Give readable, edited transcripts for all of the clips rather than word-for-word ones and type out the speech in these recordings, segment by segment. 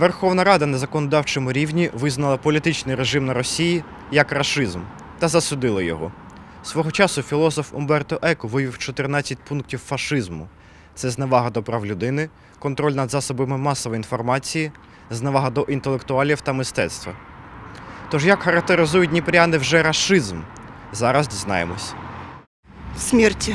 Верховна Рада на законодавчому рівні визнала політичний режим на Росії як рашизм та засудила його. Свого часу філософ Умберто Еко вивів 14 пунктів фашизму. Це зневага до прав людини, контроль над засобами масової інформації, зневага до інтелектуалів та мистецтва. Тож як характеризують дніпряни вже рашизм? Зараз дізнаємось. В смерти.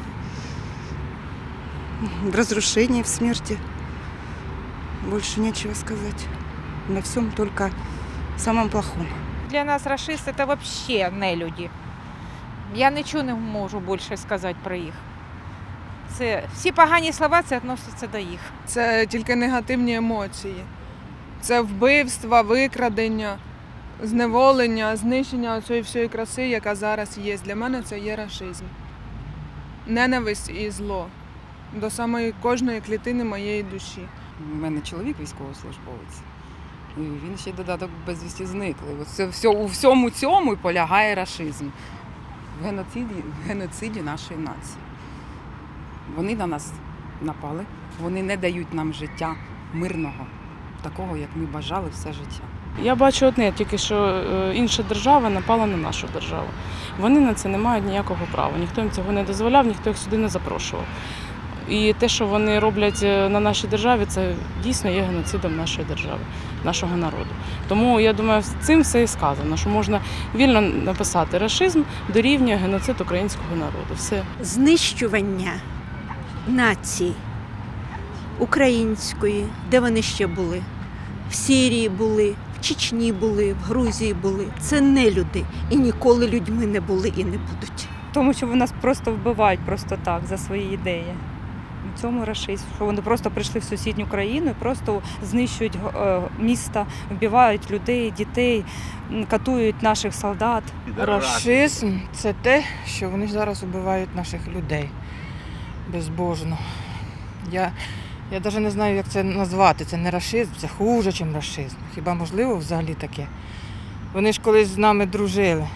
В разрушении, в смерти. Больше нечего сказать. На всем только самом плохом. Для нас рашисти – це взагалі не люди. Я нічого не можу більше сказати про їх. Це, всі погані слова це відносяться до їх. Це тільки негативні емоції. Це вбивства, викрадення, зневолення, знищення цієї всієї краси, яка зараз є. Для мене це є рашизм. Ненависть і зло до самої кожної клітини моєї душі. У мене чоловік військовослужбовець. І він ще й додаток безвісті зниклий. У всьому цьому і полягає рашизм. В геноциді нашої нації. Вони на нас напали, вони не дають нам життя мирного, такого, як ми бажали все життя. Я бачу одне, тільки що інша держава напала на нашу державу. Вони на це не мають ніякого права. Ніхто їм цього не дозволяв, ніхто їх сюди не запрошував. І те, що вони роблять на нашій державі, це дійсно є геноцидом нашої держави, нашого народу. Тому, я думаю, цим все і сказано, що можна вільно написати рашизм дорівнює геноцид українського народу. Все. Знищування нації української, де вони ще були, в Сирії були, в Чечні були, в Грузії були. Це не люди і ніколи людьми не були і не будуть. Тому що вони нас просто вбивають просто так, за свої ідеї. В цьому рашизм, що вони просто прийшли в сусідню країну і просто знищують міста, вбивають людей, дітей, катують наших солдат. Рашизм – це те, що вони зараз вбивають наших людей безбожно. Я навіть не знаю, як це назвати. Це не рашизм, це хуже, ніж рашизм. Хіба можливо взагалі таке? Вони ж колись з нами дружили.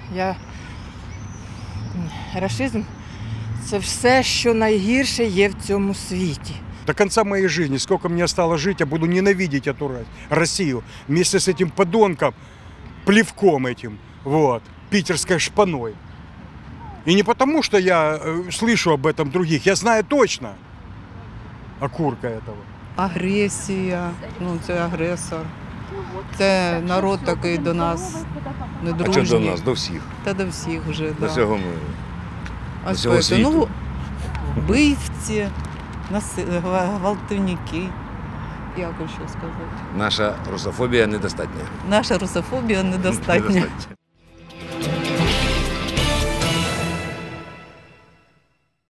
Рашизм – це все, що найгірше є в цьому світі. До конца моей жизни, сколько мне осталось жить, я буду ненавидеть эту Россию вместе с этим подонком, плевком этим, вот, питерской шпаной. И не потому, что я слышу об этом других, я знаю точно окурка этого. Агресія, це агресор. Це народ такий до нас недружній. А що до нас? До всіх? Та до всіх вже, до всього миру. А всього світу. Вбивці, гвалтівники, як ще сказати. Наша русофобія недостатня. Наша русофобія недостатня.